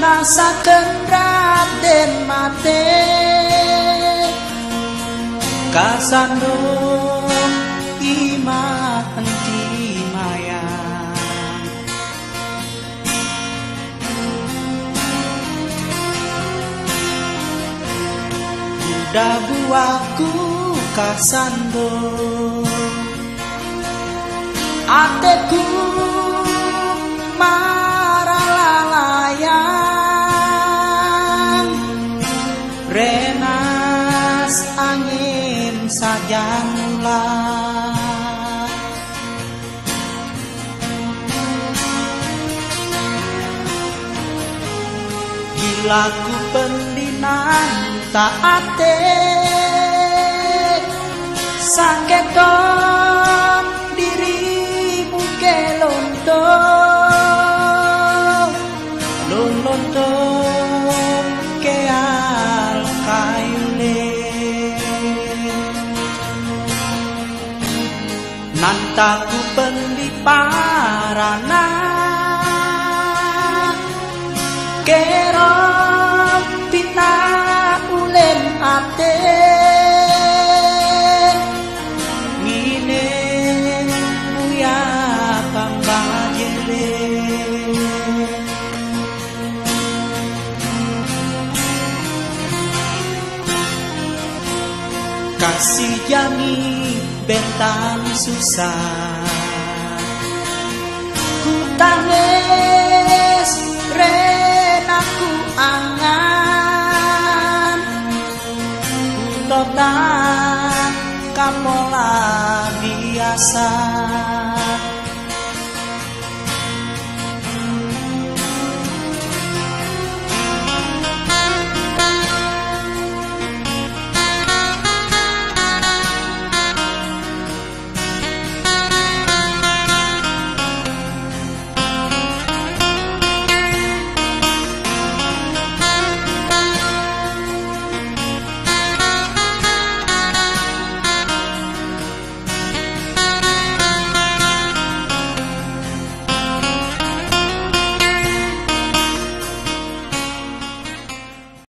ngasaken Raden mate kasandung imah henti mayang budak buahku kasandung ateku maralalayang renas angin sajang ulah gilaku pendinan tak ate saketon dirimu ke lontong lontong ke al kaile nantaku pendiparana kerong pina ulen ate ngine buya pambajele kasih jangi bentang susah